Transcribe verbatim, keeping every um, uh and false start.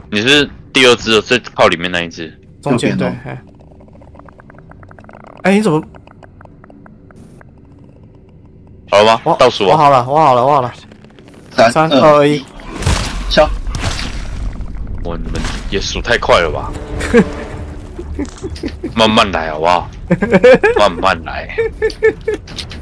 你是第二只，最靠里面那一只。 中间对。哎、欸，你怎么？ 好了吗？倒数啊！ 我好了，我好了，我好了。 三三二一， 敲！ 哇，你们也数太快了吧？慢慢来好不好？慢慢来。